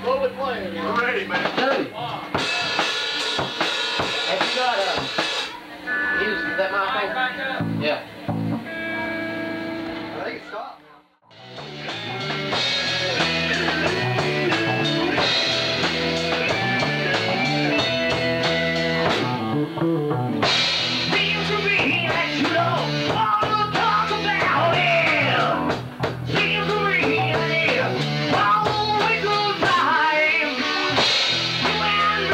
What we playing? We're ready, man. Dude. Have you got music? Is that my thing? Yeah. I think it's stopped now. Seems to me that you don't want to talk about it. Seems to me that it's all a waste of time. You and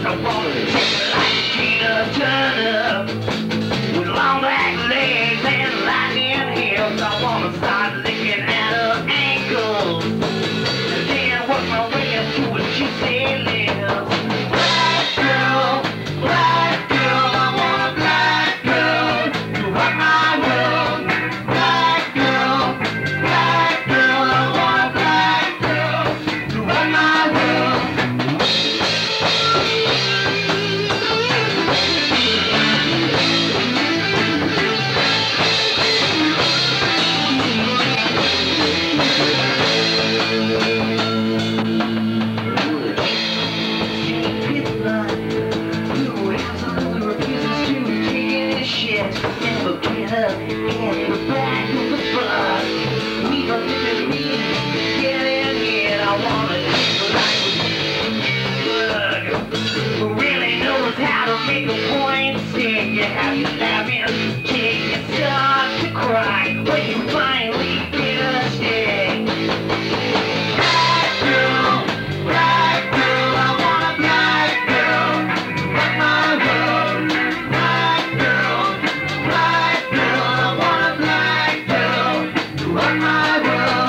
I wanna take it like Tina Turner with long black legs and lightning heels. I wanna start licking at her ankles and then work my way up to what she said lives. Black girl, I want a black girl to rock my world. Black girl, I want a black girl to rock my world. Make a point, say you have you laughing, till you start to cry when you finally get a stick. Black girl, I want a black girl, rock my world. Black girl, I want a black girl to rock my world.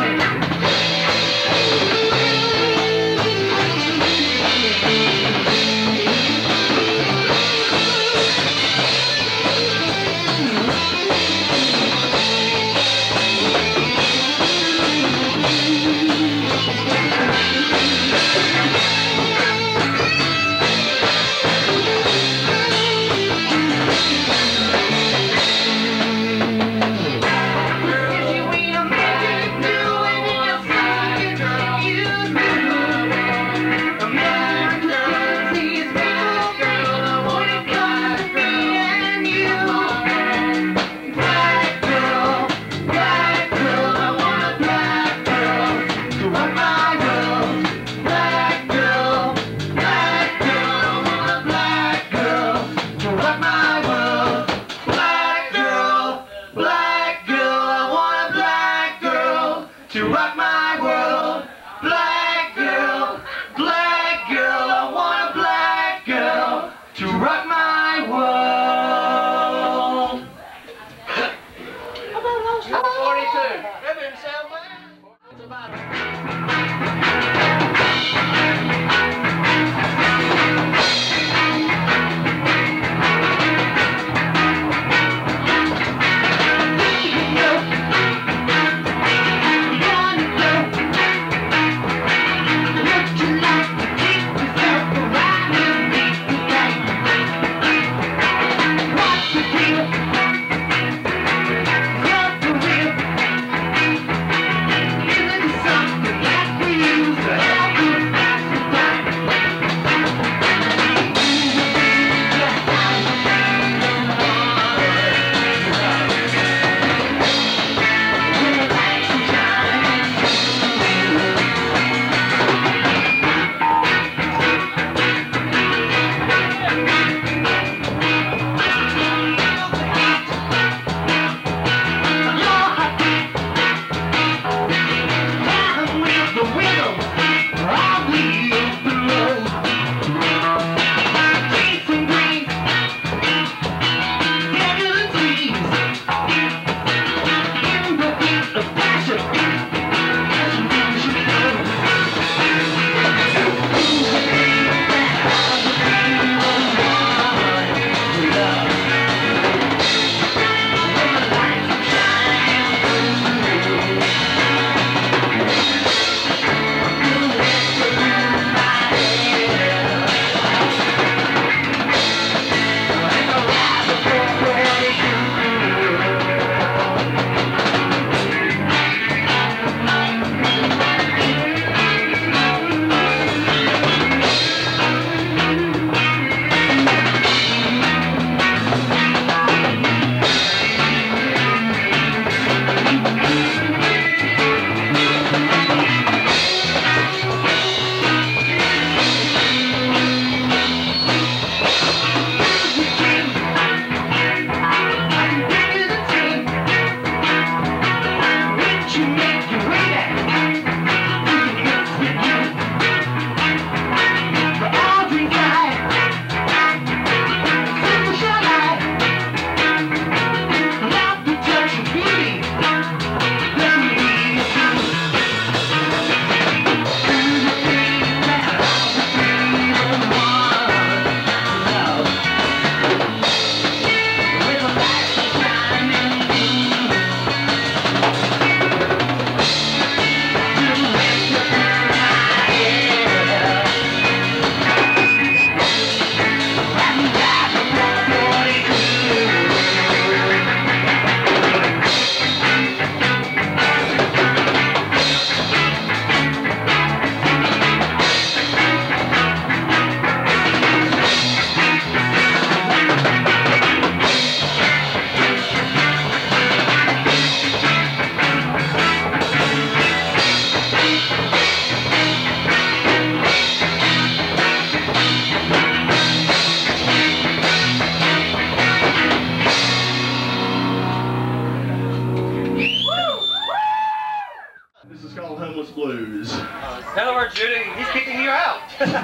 called Homeless Blues. Tell her, Judy, he's kicking you out.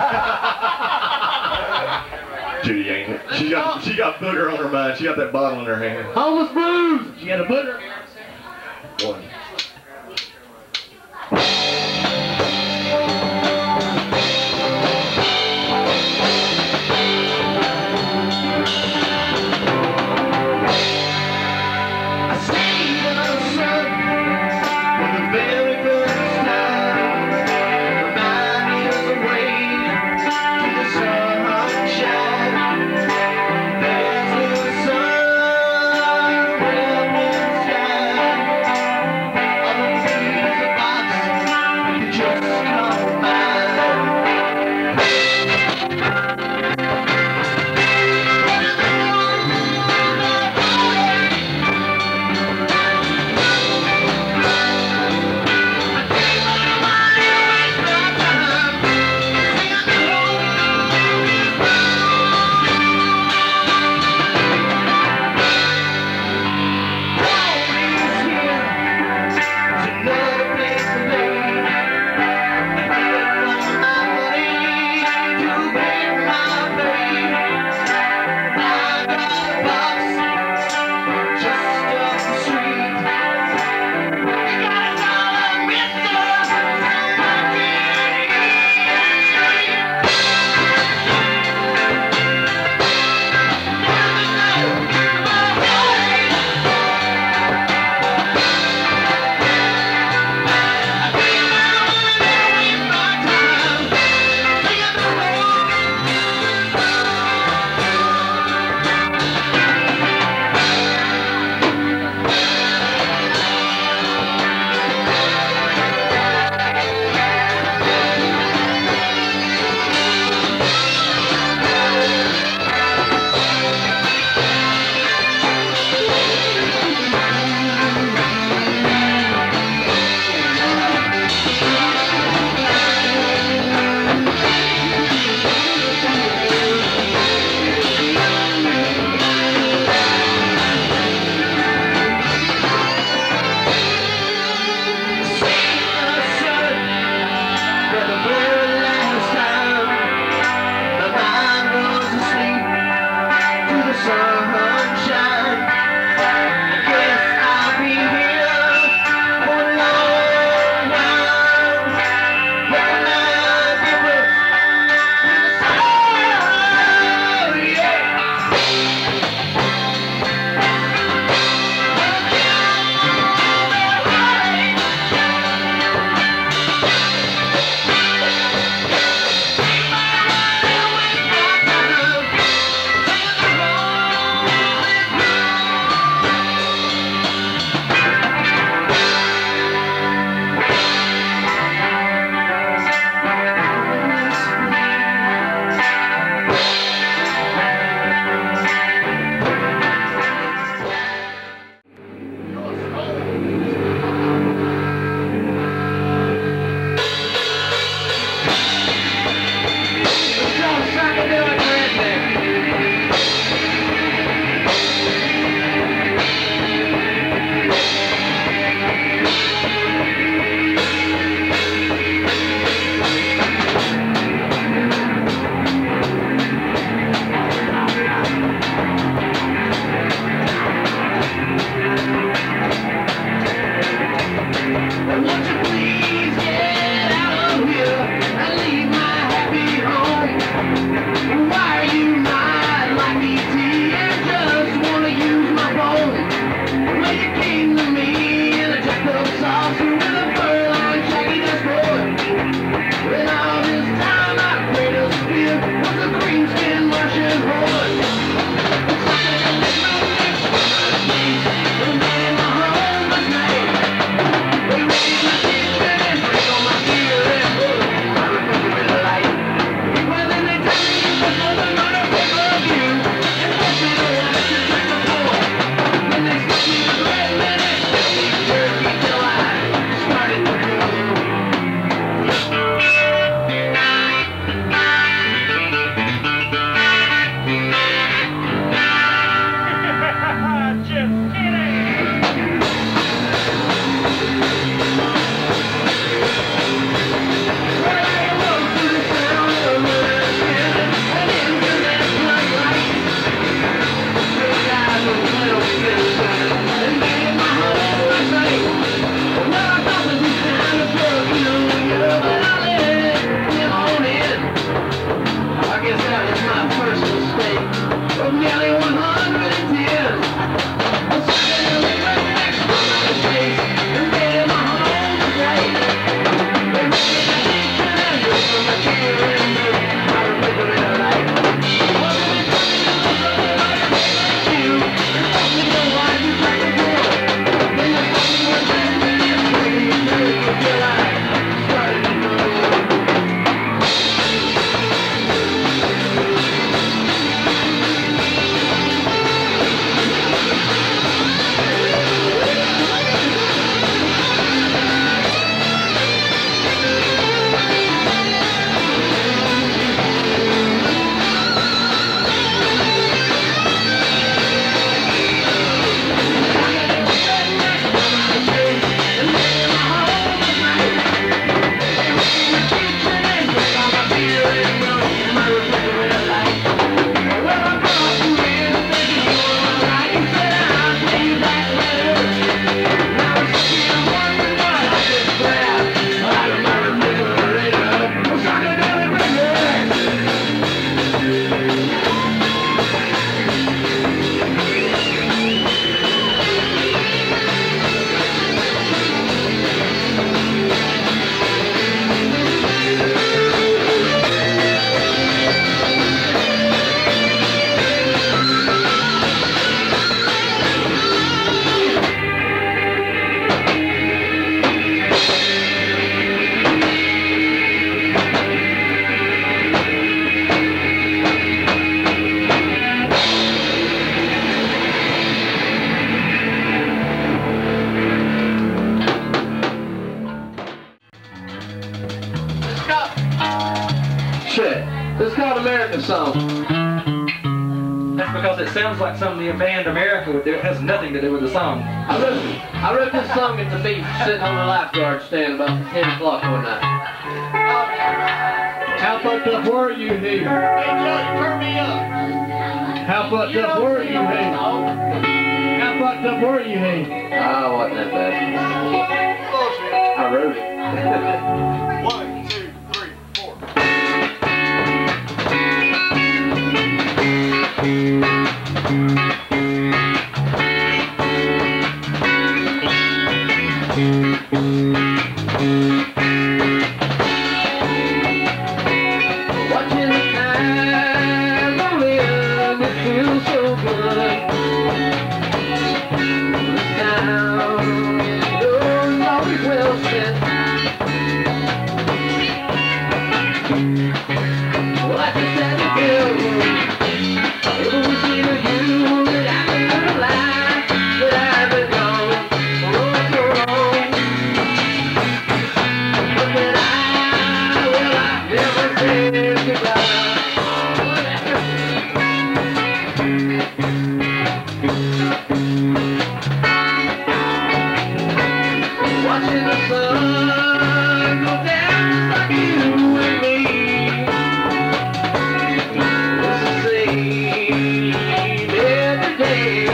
Judy ain't it. She got booger on her mind. She got that bottle in her hand. Homeless Blues! She got a booger. One. It's called American Song. That's because it sounds like something the band America would do. It has nothing to do with the song. I wrote this song at the beach, sitting on the lifeguard stand about 10 o'clock one night. How fucked up were you, Heath? Hey, Joe, you turn me up. How fucked up were you, Heath? How fucked up were you, Heath? Oh, wasn't that bad. I wrote it. 1, 2, 3, 4. Watching the time go in, it feels so good. This town goes always well spent. Well, I just had to go. It was either you that I've been alive, that I've been gone for so long. But then well, I never said goodbye. Watching the sun go down just like you and me. It's the same every day.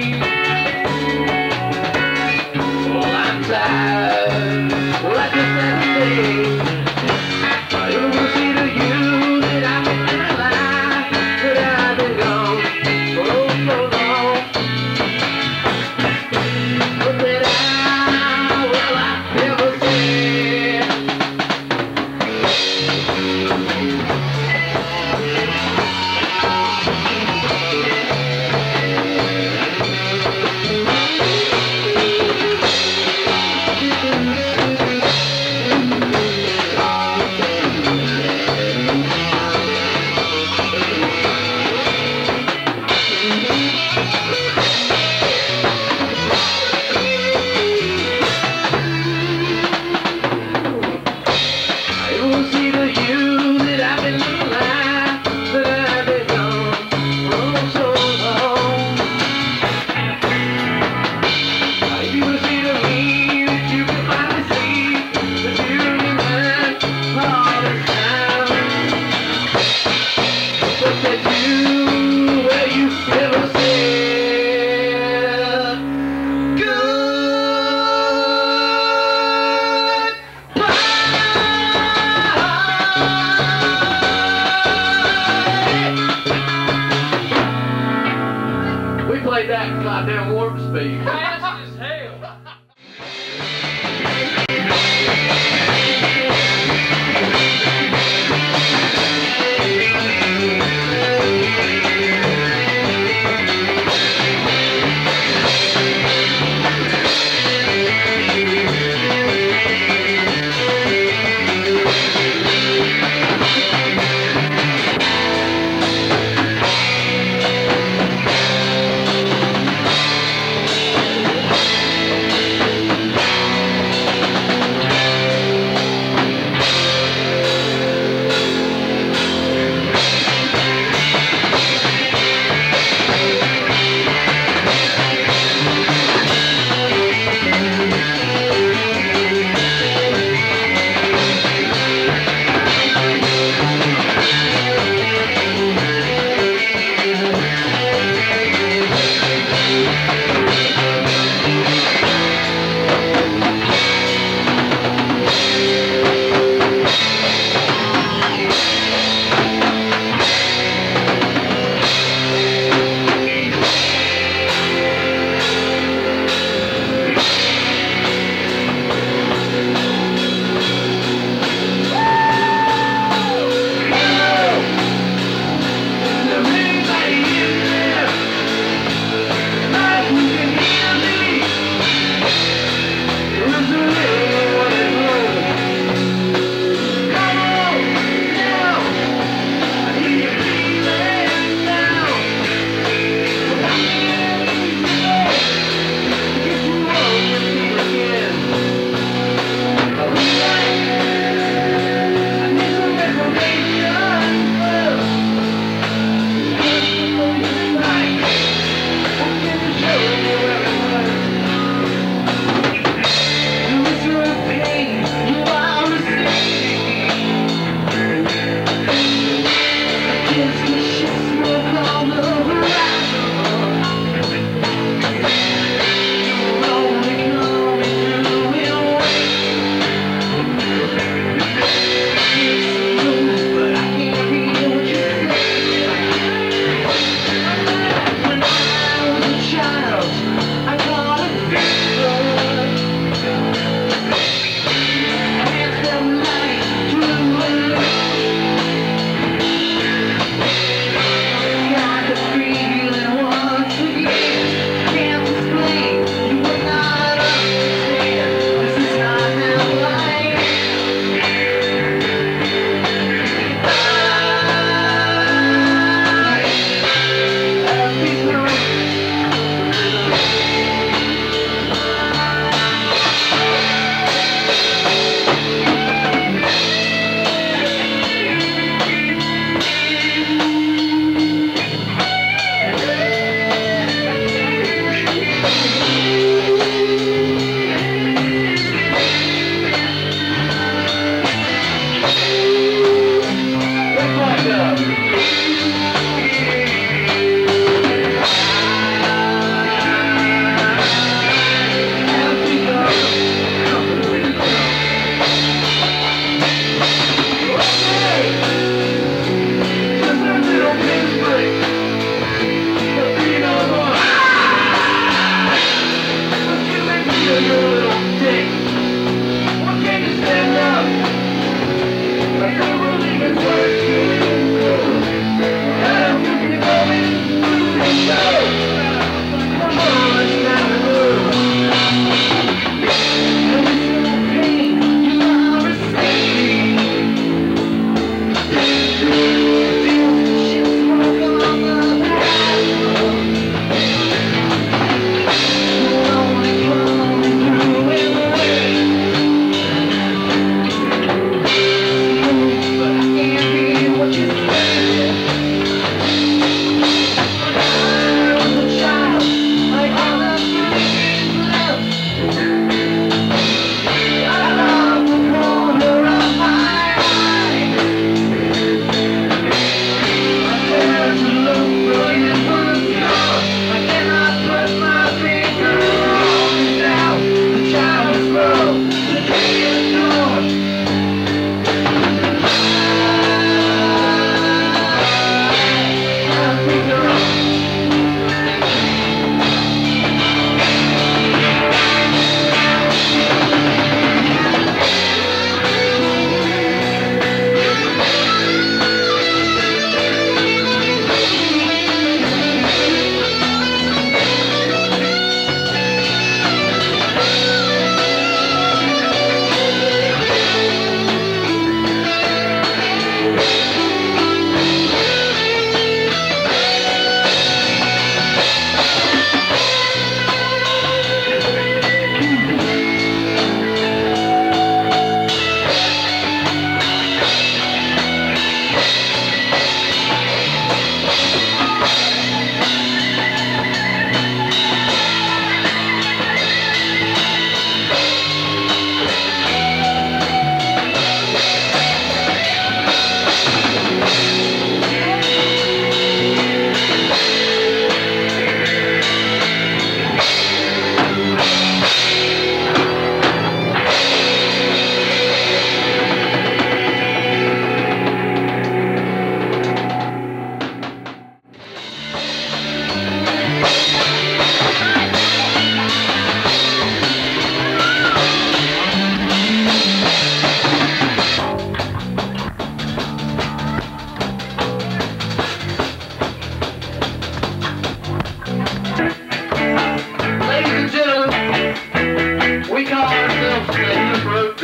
Well, I'm tired. Well, I just have to say, it was either you that I've been alive, that I've been gone for so long. But then well, I never said. It was either you that I've been alive, that I've been gone for so long. It was either me that you could finally see, that you've been mine all this time. But that well, you never said goodbye. We played that slide down warp speed. Fast as hell.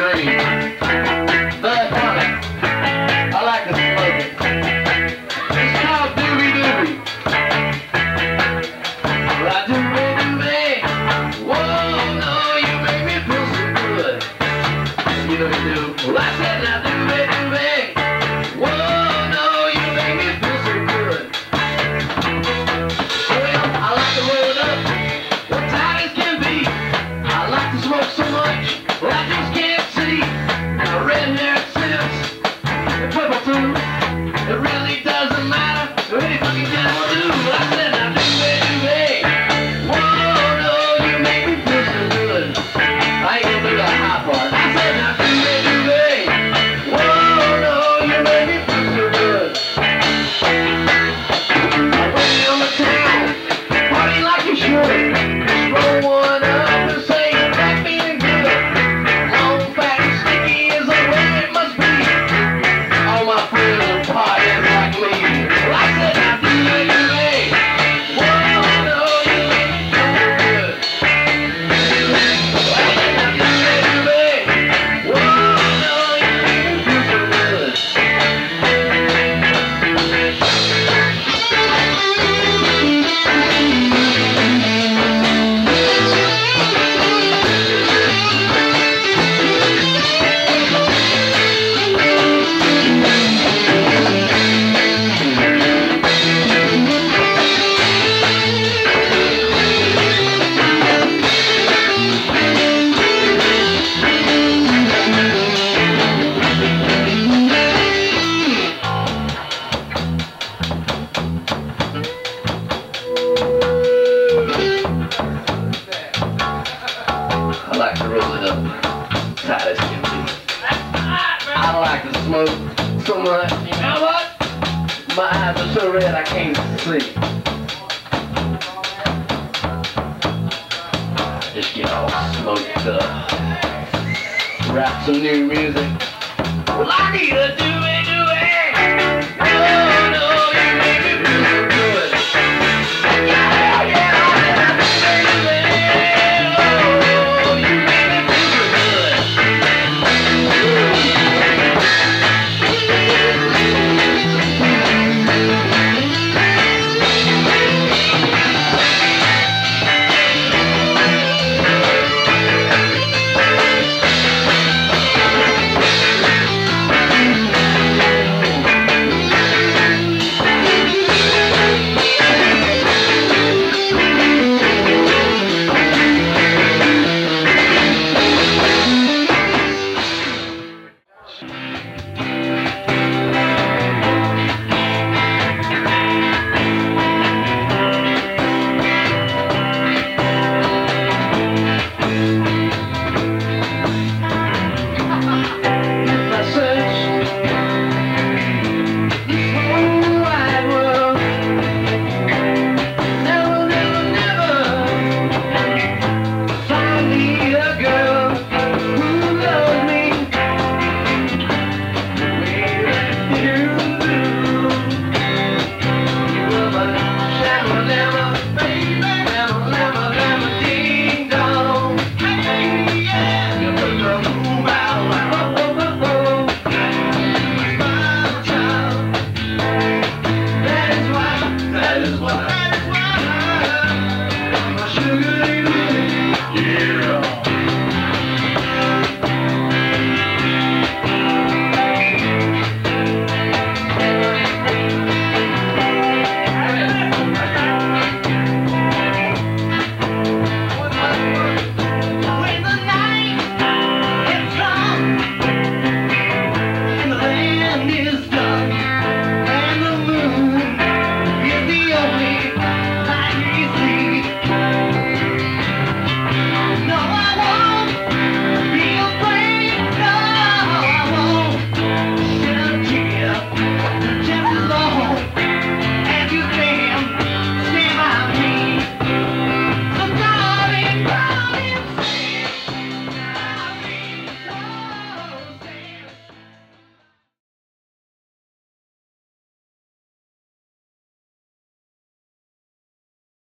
green. But I like to smoke it. It's called doobie doobie. Well, I do it to me. Whoa, no, you make me feel so good. You know you do. Well, I said now do it to me. Whoa, no, you make me feel so good. Well, I like to roll it up. What tight as can be. I like to smoke so much. Well, I just can't see. My red hair since the purple too. It really doesn't matter. Any fucking time will do. I said now do it. Whoa, no, you make me feel so good. I ain't gonna do that high part. I said now do it. Whoa, no, you make me feel so good. I went on the town, party like you should. Roll one up and say you're back being good. Long, fat, and sticky is the way it must be. All my friends are partying like me. Well, I said now do it. Whoa, no, you make me feel so good. Well, I said now do it. Whoa, no, you make me feel so good. I like to roll it up tight as can be. I like to smoke so much. You know what? My eyes are so red I can't see. Just get all smoked up. Rap some new music. Well, I need to do it. Whoa,